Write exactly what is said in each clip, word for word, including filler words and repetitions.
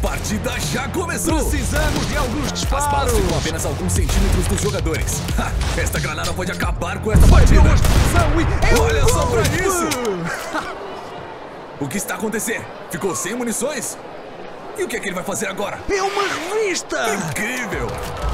partida já começou! Precisamos de alguns As disparos! balas ficam a apenas alguns centímetros dos jogadores. Ha, esta granada pode acabar com essa partida! Demonstração e é um Olha só pra golpe! isso! O que está acontecendo? Ficou sem munições? E o que é que ele vai fazer agora? É uma revista! Incrível!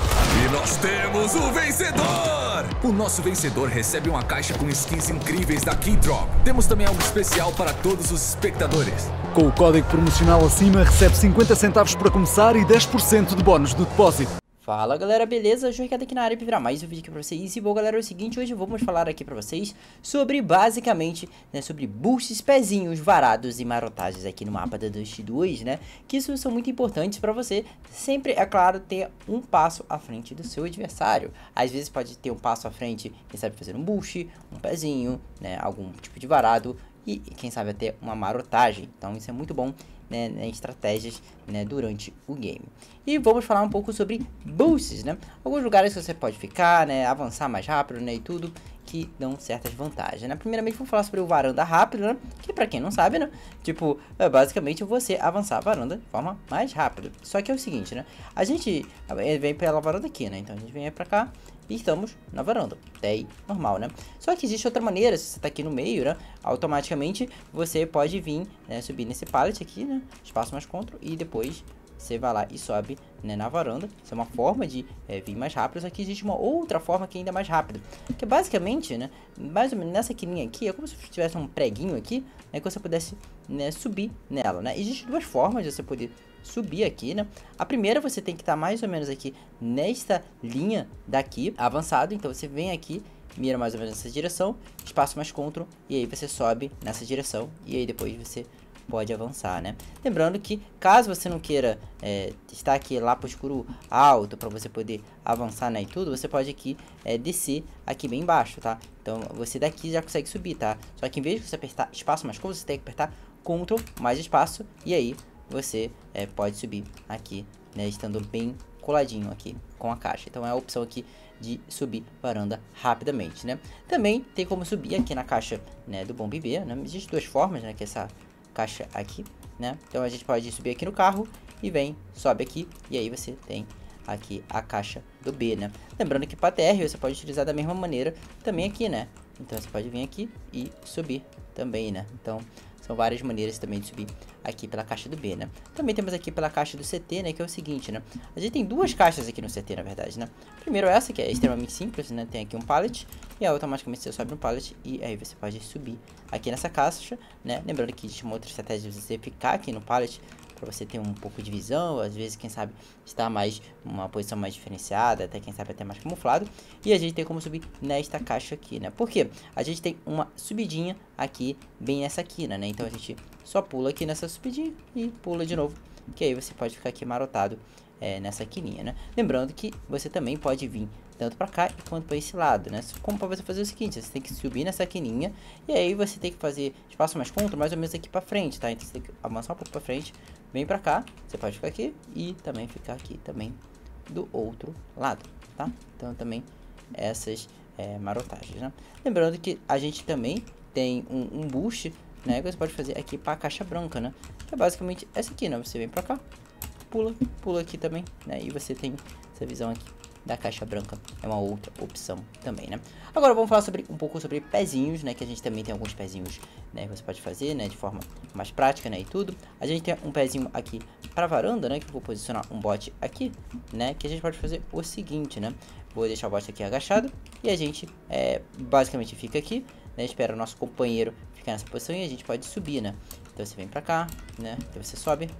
E nós temos o vencedor! O nosso vencedor recebe uma caixa com skins incríveis da Keydrop. Temos também algo especial para todos os espectadores. Com o código promocional acima, recebe cinquenta centavos para começar e dez por cento de bónus do depósito. Fala galera, beleza? Joicada aqui na área para virar mais um vídeo aqui pra vocês. E bom galera, é o seguinte, hoje vamos falar aqui pra vocês sobre, basicamente, né, sobre boosts, pezinhos, varados e marotagens aqui no mapa da Dust dois, né? Que isso são muito importantes pra você sempre, é claro, ter um passo à frente do seu adversário. Às vezes pode ter um passo à frente, quem sabe fazer um boost, um pezinho, né, algum tipo de varado e quem sabe até uma marotagem. Então isso é muito bom, né, em estratégias, né, durante o game. E vamos falar um pouco sobre boosts, né? Alguns lugares que você pode ficar, né, avançar mais rápido, né, e tudo que dão certas vantagens, né? Primeiramente vamos falar sobre o varanda rápido, né? Que pra quem não sabe, né, tipo, é basicamente você avançar a varanda de forma mais rápida. Só que é o seguinte, né? A gente vem pela varanda aqui, né? Então a gente vem pra cá e estamos na varanda, até aí, normal, né? Só que existe outra maneira, se você tá aqui no meio, né? Automaticamente você pode vir, né, subir nesse pallet aqui, né? Espaço mais control e depois você vai lá e sobe, né, na varanda. Isso é uma forma de é, vir mais rápido. Só que existe uma outra forma que é ainda mais rápida, que é basicamente, né, mais ou menos nessa quininha aqui, é como se tivesse um preguinho aqui, né, que você pudesse, né, subir nela, né? Existem duas formas de você poder subir aqui, né? A primeira, você tem que estar mais ou menos aqui nesta linha daqui, avançado. Então você vem aqui, mira mais ou menos nessa direção, espaço mais control, e aí você sobe nessa direção, e aí depois você pode avançar, né? Lembrando que caso você não queira é, estar aqui lá pro escuro alto para você poder avançar, né, e tudo, você pode aqui é, descer aqui bem embaixo, tá? Então você daqui já consegue subir, tá? Só que em vez de você apertar espaço mais control, você tem que apertar control mais espaço, e aí você é, pode subir aqui, né, estando bem coladinho aqui com a caixa. Então é a opção aqui de subir varanda rapidamente, né? Também tem como subir aqui na caixa, né, do Bomb B, né? Existem duas formas, né, que é essa caixa aqui, né? Então a gente pode subir aqui no carro e vem, sobe aqui, e aí você tem aqui a caixa do B, né? Lembrando que para T R você pode utilizar da mesma maneira também aqui, né? Então você pode vir aqui e subir também, né? Então são várias maneiras também de subir aqui pela caixa do B, né? Também temos aqui pela caixa do C T, né? Que é o seguinte, né? A gente tem duas caixas aqui no C T, na verdade, né? Primeiro essa, que é extremamente simples, né? Tem aqui um pallet, e aí automaticamente você sobe no pallet, e aí você pode subir aqui nessa caixa, né? Lembrando que existe uma outra estratégia de você ficar aqui no pallet, para você ter um pouco de visão, às vezes, quem sabe, estar mais, uma posição mais diferenciada, até quem sabe até mais camuflado. E a gente tem como subir nesta caixa aqui, né? Por quê? A gente tem uma subidinha aqui, bem nessa quina, né? Então a gente só pula aqui nessa subidinha e pula de novo, que aí você pode ficar aqui marotado é, nessa quininha, né? Lembrando que você também pode vir tanto para cá quanto para esse lado, né? Como para você fazer o seguinte, você tem que subir nessa quininha e aí você tem que fazer espaço mais contra, mais ou menos aqui para frente, tá? Então você tem que avançar um pouco para frente, vem para cá, você pode ficar aqui e também ficar aqui também do outro lado, tá? Então também essas é, marotagens, né? Lembrando que a gente também tem um, um boost, né? Que você pode fazer aqui para a caixa branca, né? Que é basicamente essa aqui, né? Você vem para cá, pula, pula aqui também, né? E você tem essa visão aqui da caixa branca, é uma outra opção também, né? Agora vamos falar sobre um pouco sobre pezinhos, né? Que a gente também tem alguns pezinhos, né? Que você pode fazer, né? De forma mais prática, né? E tudo. A gente tem um pezinho aqui para varanda, né? Que eu vou posicionar um bot aqui, né? Que a gente pode fazer o seguinte, né? Vou deixar o bot aqui agachado e a gente é, basicamente fica aqui, né? Espera o nosso companheiro ficar nessa posição e a gente pode subir, né? Então você vem para cá, né? Então você sobe,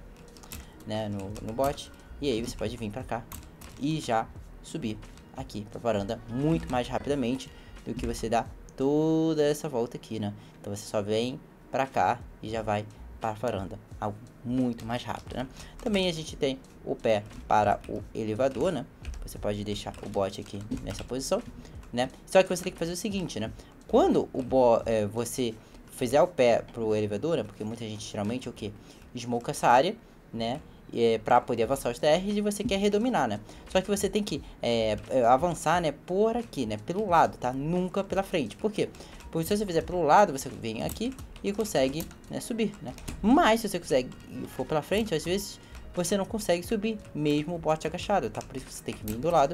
né? No, no bot e aí você pode vir para cá e já subir aqui para varanda muito mais rapidamente do que você dá toda essa volta aqui, né? Então você só vem para cá e já vai para a varanda, algo muito mais rápido, né? Também a gente tem o pé para o elevador, né? Você pode deixar o bot aqui nessa posição, né? Só que você tem que fazer o seguinte, né? Quando o bo é, você fizer o pé pro elevador, né? Porque muita gente geralmente o que smoke essa área, né? É, para poder avançar os T Rs e você quer redominar, né? Só que você tem que é, avançar, né? Por aqui, né? Pelo lado, tá? Nunca pela frente. Por quê? Porque se você fizer pelo lado, você vem aqui e consegue, né, subir, né? Mas se você quiser for pela frente, às vezes você não consegue subir, mesmo o bote agachado, tá? Por isso que você tem que vir do lado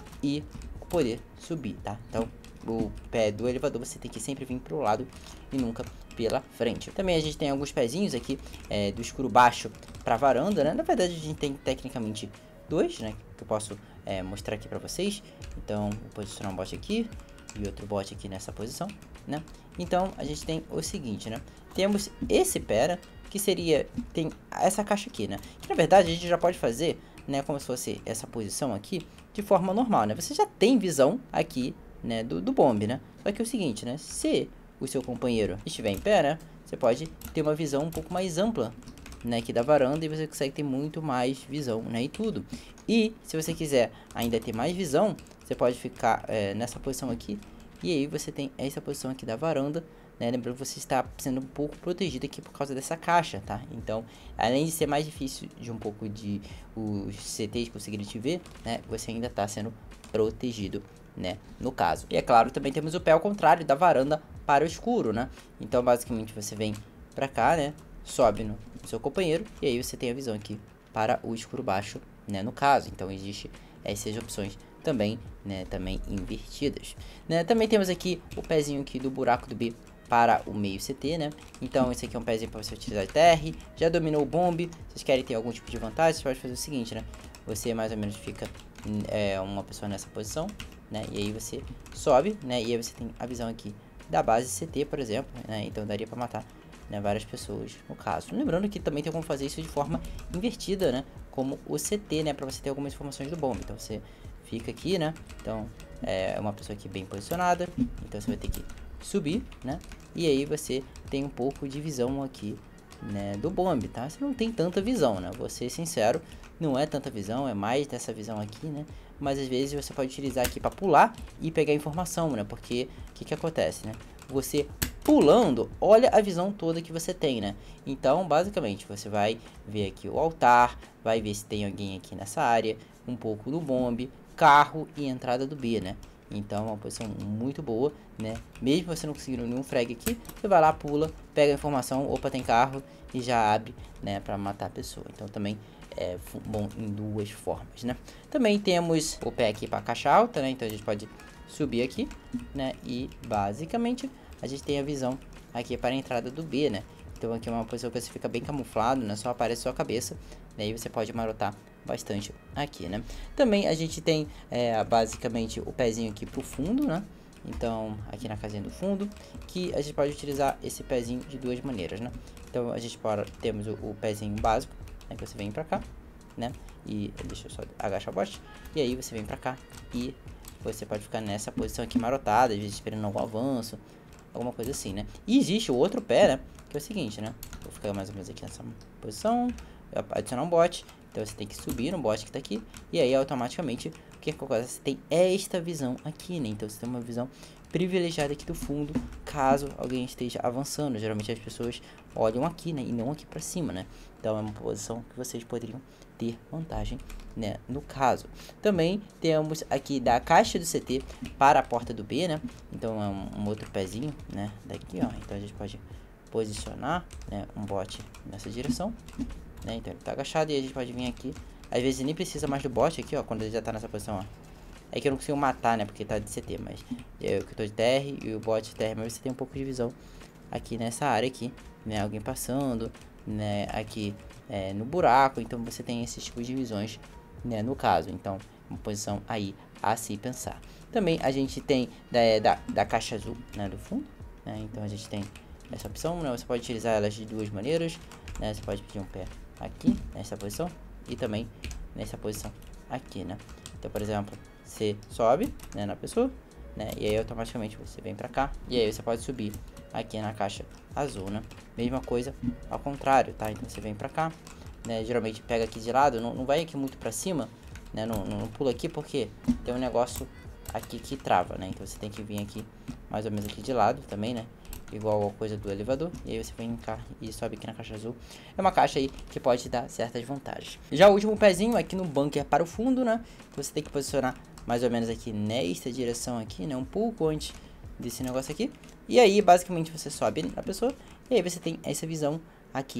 e poder subir, tá? Então, o pé do elevador você tem que sempre vir pro lado e nunca pela frente. Também a gente tem alguns pezinhos aqui é, do escuro baixo pra varanda, né? Na verdade, a gente tem tecnicamente dois, né? Que eu posso é, mostrar aqui pra vocês. Então, vou posicionar um bote aqui e outro bote aqui nessa posição, né? Então, a gente tem o seguinte, né? Temos esse pé, né? Que seria, tem essa caixa aqui, né? Que na verdade a gente já pode fazer, né? Como se fosse essa posição aqui, de forma normal, né? Você já tem visão aqui, né? Do, do bombe, né? Só que é o seguinte, né? Se o seu companheiro estiver em pé, né? Você pode ter uma visão um pouco mais ampla, né? Aqui da varanda, e você consegue ter muito mais visão, né? E tudo. E se você quiser ainda ter mais visão, você pode ficar é, nessa posição aqui. E aí você tem essa posição aqui da varanda, né? Lembrando que você está sendo um pouco protegido aqui por causa dessa caixa, tá? Então, além de ser mais difícil de um pouco de os C Ts conseguirem te ver, né? Você ainda está sendo protegido, né? No caso. E é claro, também temos o pé ao contrário da varanda para o escuro, né? Então, basicamente, você vem pra cá, né? Sobe no, no seu companheiro e aí você tem a visão aqui para o escuro baixo, né? No caso. Então, existe essas opções também, né? Também invertidas, né? Também temos aqui o pezinho aqui do buraco do B para o meio C T, né? Então esse aqui é um pezinho para você utilizar de T R. Já dominou o bombe. Vocês querem ter algum tipo de vantagem, você pode fazer o seguinte, né? Você mais ou menos fica é, uma pessoa nessa posição, né? E aí você sobe, né? E aí você tem a visão aqui da base C T, por exemplo, né? Então daria para matar, né, várias pessoas no caso. Lembrando que também tem como fazer isso de forma invertida, né? Como o C T, né? Para você ter algumas informações do bombe. Então você fica aqui, né? Então é uma pessoa aqui bem posicionada. Então você vai ter que subir, né? E aí você tem um pouco de visão aqui, né, do bombe, tá? Você não tem tanta visão, né? Vou ser sincero, não é tanta visão, é mais dessa visão aqui, né? Mas às vezes você pode utilizar aqui para pular e pegar informação, né? Porque o que que acontece, né? Você pulando, olha a visão toda que você tem, né? Então, basicamente, você vai ver aqui o altar, vai ver se tem alguém aqui nessa área, um pouco do bombe, carro e entrada do B, né? Então é uma posição muito boa, né? Mesmo você não conseguindo nenhum frag aqui, você vai lá, pula, pega a informação, opa, tem carro, e já abre, né, pra matar a pessoa. Então também é bom em duas formas, né? Também temos o pé aqui pra caixa alta, né? Então a gente pode subir aqui, né? E basicamente a gente tem a visão aqui para a entrada do B, né? Então aqui é uma posição que você fica bem camuflado, né? Só aparece a sua cabeça, né? E você pode marotar bastante aqui, né? Também a gente tem é, basicamente o pezinho aqui pro fundo, né? Então aqui na casinha do fundo, que a gente pode utilizar esse pezinho de duas maneiras, né? Então a gente pode, temos o, o pezinho básico, né? Que você vem pra cá, né? E deixa eu só agachar o bote. E aí você vem pra cá e você pode ficar nessa posição aqui marotada, às vezes esperando algum avanço, alguma coisa assim, né? E existe o outro pé, né? Que é o seguinte, né? Vou ficar mais ou menos aqui nessa posição, adicionar um bote. Então você tem que subir no bote que tá aqui. E aí automaticamente o que acontece? Você tem esta visão aqui, né? Então você tem uma visão privilegiada aqui do fundo, caso alguém esteja avançando. Geralmente as pessoas olham aqui, né? E não aqui pra cima, né? Então é uma posição que vocês poderiam ter vantagem, né? No caso. Também temos aqui da caixa do C T para a porta do B, né? Então é um, um outro pezinho, né? Daqui, ó. Então a gente pode posicionar, né, um bote nessa direção, né? Então ele tá agachado e a gente pode vir aqui. Às vezes nem precisa mais do bot aqui, ó, quando ele já tá nessa posição, ó. É que eu não consigo matar, né, porque tá de C T, mas eu que tô de T R e o bot de T R, mas você tem um pouco de visão aqui nessa área aqui, né? Alguém passando, né, aqui é, no buraco. Então você tem esses tipos de visões, né, no caso. Então uma posição aí a se pensar. Também a gente tem da, da, da caixa azul, né, do fundo, né? Então a gente tem essa opção, né? Você pode utilizar elas de duas maneiras, né? Você pode pedir um pé aqui, nessa posição, e também nessa posição aqui, né? Então, por exemplo, você sobe, né, na pessoa, né? E aí automaticamente você vem pra cá, e aí você pode subir aqui na caixa azul, né? Mesma coisa ao contrário, tá? Então você vem pra cá, né? Geralmente pega aqui de lado, não, não vai aqui muito pra cima, né? Não, não, não pula aqui porque tem um negócio aqui que trava, né? Então você tem que vir aqui mais ou menos aqui de lado também, né? Igual a coisa do elevador. E aí você vem cá e sobe aqui na caixa azul. É uma caixa aí que pode te dar certas vantagens. Já o último pezinho aqui no bunker para o fundo, né? Você tem que posicionar mais ou menos aqui nesta direção aqui, né? Um pouco antes desse negócio aqui. E aí basicamente você sobe na pessoa. E aí você tem essa visão aqui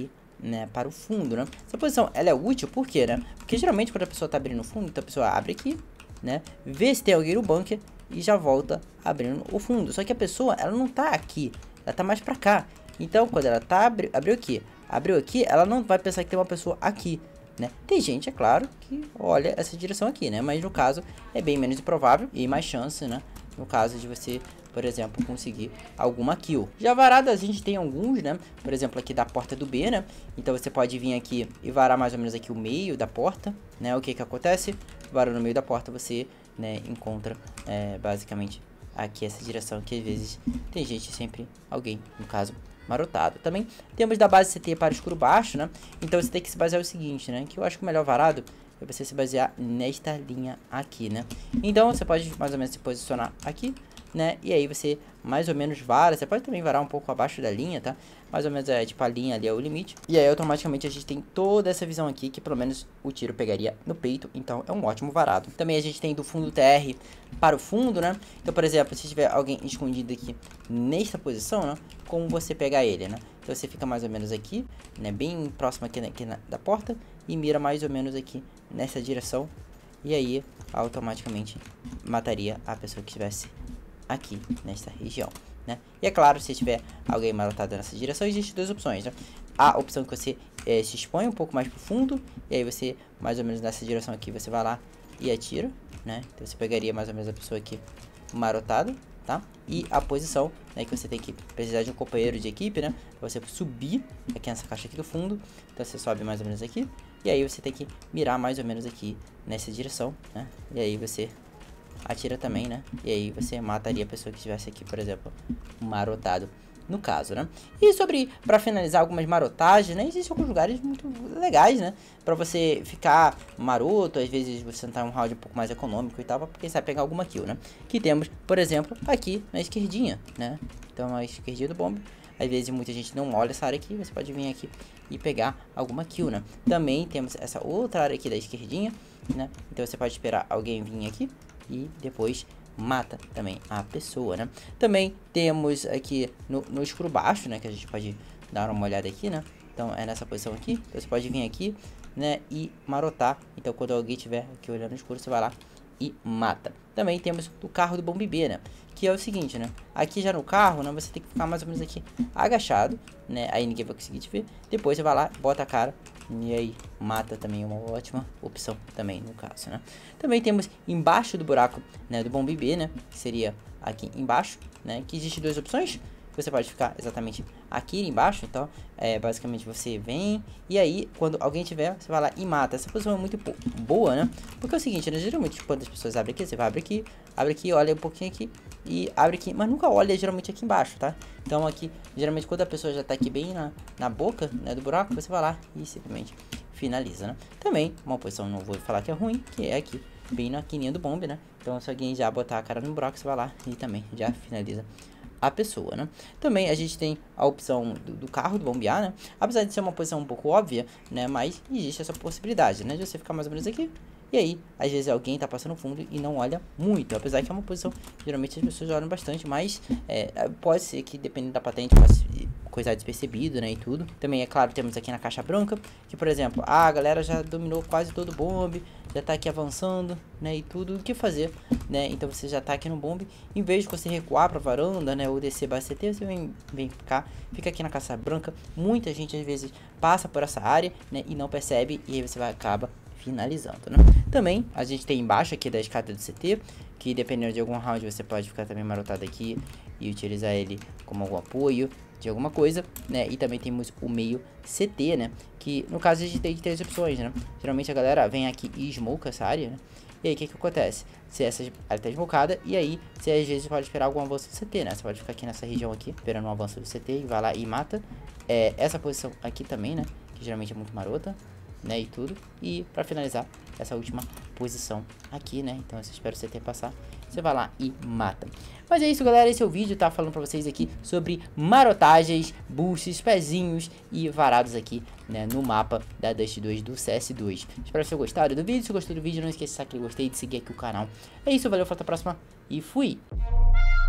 né, para o fundo, né? Essa posição, ela é útil, por quê, né? Porque geralmente quando a pessoa tá abrindo o fundo, então a pessoa abre aqui, né? Vê se tem alguém no bunker e já volta abrindo o fundo. Só que a pessoa, ela não tá aqui, ela tá mais pra cá. Então, quando ela tá, abri, abriu aqui, abriu aqui, ela não vai pensar que tem uma pessoa aqui, né? Tem gente, é claro, que olha essa direção aqui, né? Mas no caso, é bem menos improvável e mais chance, né? No caso de você, por exemplo, conseguir alguma kill. Já varado a gente tem alguns, né? Por exemplo, aqui da porta do B, né? Então você pode vir aqui e varar mais ou menos aqui o meio da porta, né? O que que acontece? Varando no meio da porta, você, né, encontra é, basicamente aqui essa direção que às vezes tem gente, sempre alguém, no caso, marotado. Também temos da base C T para escuro baixo, né? Então você tem que se basear o seguinte, né? Que eu acho que o melhor varado é você se basear nesta linha aqui, né? Então você pode mais ou menos se posicionar aqui, né? E aí você mais ou menos vara. Você pode também varar um pouco abaixo da linha, tá? Mais ou menos é tipo a linha ali é o limite. E aí automaticamente a gente tem toda essa visão aqui que pelo menos o tiro pegaria no peito. Então é um ótimo varado. Também a gente tem do fundo T R para o fundo, né? Então, por exemplo, se tiver alguém escondido aqui nesta posição, né? Como você pegar ele, né? Então você fica mais ou menos aqui, né? Bem próximo aqui, na, aqui na, da porta. E mira mais ou menos aqui nessa direção. E aí automaticamente mataria a pessoa que estivesse aqui nesta região, né? E é claro, se tiver alguém marotado nessa direção, existem duas opções, né? A opção que você é, se expõe um pouco mais pro fundo, e aí você, mais ou menos nessa direção aqui, você vai lá e atira, né? Então você pegaria mais ou menos a pessoa aqui marotada, tá? E a posição, né, que você tem que precisar de um companheiro de equipe, né? Pra você subir aqui nessa caixa aqui do fundo. Então você sobe mais ou menos aqui, e aí você tem que mirar mais ou menos aqui nessa direção, né? E aí você atira também, né? E aí você mataria a pessoa que estivesse aqui, por exemplo, marotado, no caso, né? E sobre, pra finalizar, algumas marotagens, né? Existem alguns lugares muito legais, né? Pra você ficar maroto, às vezes você tentar um round um pouco mais econômico e tal, pra quem sabe pegar alguma kill, né? Que temos, por exemplo, aqui na esquerdinha, né? Então a esquerdinha do bombe. Às vezes muita gente não olha essa área aqui, você pode vir aqui e pegar alguma kill, né? Também temos essa outra área aqui da esquerdinha, né? Então você pode esperar alguém vir aqui e depois mata também a pessoa, né? Também temos aqui no, no escuro baixo, né? Que a gente pode dar uma olhada aqui, né? Então é nessa posição aqui. Então, você pode vir aqui, né? E marotar. Então quando alguém estiver aqui olhando no escuro, você vai lá e mata. Também temos o carro do bombe B, né? Que é o seguinte, né? Aqui já no carro, né? Você tem que ficar mais ou menos aqui agachado, né? Aí ninguém vai conseguir te ver. Depois você vai lá, bota a cara e aí mata também, uma ótima opção também no caso, né? Também temos embaixo do buraco, né? Do bombe B, né? Que seria aqui embaixo, né? Que existe duas opções. Você pode ficar exatamente aqui embaixo, então é basicamente você vem e aí quando alguém tiver, você vai lá e mata. Essa posição é muito boa, né? Porque é o seguinte, né? Geralmente quando as pessoas abrem aqui, você vai abrir aqui, abre aqui, olha um pouquinho aqui e abre aqui, mas nunca olha geralmente aqui embaixo, tá? Então aqui, geralmente quando a pessoa já tá aqui bem na, na boca, né, do buraco, você vai lá e simplesmente finaliza, né? Também, uma posição, não vou falar que é ruim, que é aqui, bem na quininha do bombe, né? Então se alguém já botar a cara no buraco, você vai lá e também já finaliza a pessoa, né? Também a gente tem a opção do, do carro, do bombear, né? Apesar de ser uma posição um pouco óbvia, né? Mas existe essa possibilidade, né? De você ficar mais ou menos aqui. E aí, às vezes alguém tá passando fundo e não olha muito. Apesar que é uma posição, geralmente as pessoas olham bastante, mas é, pode ser que, dependendo da patente, possa coisar despercebido, né, e tudo. Também, é claro, temos aqui na caixa branca, que, por exemplo, ah, a galera já dominou quase todo o bombe, já tá aqui avançando, né, e tudo. O que fazer, né? Então você já tá aqui no bombe, em vez de você recuar pra varanda, né, ou descer base C T, você vem, vem cá, fica aqui na caixa branca. Muita gente, às vezes, passa por essa área, né, e não percebe, e aí você vai acaba finalizando, né? Também a gente tem embaixo aqui da escada do C T, que dependendo de algum round você pode ficar também marotado aqui e utilizar ele como algum apoio de alguma coisa, né? E também temos o meio C T, né? Que no caso a gente tem três opções, né? Geralmente a galera vem aqui e smoke essa área, né? E aí o que que acontece? Se essa área tá smocada, e aí você às vezes pode esperar algum avanço do C T, né? Você pode ficar aqui nessa região aqui, esperando um avanço do C T e vai lá e mata. É, essa posição aqui também, né? Que geralmente é muito marota, né, e tudo. E pra finalizar, essa última posição aqui, né? Então eu espero você ter passar. Você vai lá e mata. Mas é isso, galera. Esse é o vídeo, tá? Falando pra vocês aqui sobre marotagens, boosts, pezinhos e varados aqui, né? No mapa da Dust dois do C S dois. Espero que vocês gostado do vídeo. Se gostou do vídeo, não esqueça de gostei, de seguir aqui o canal. É isso, valeu, até a próxima e fui!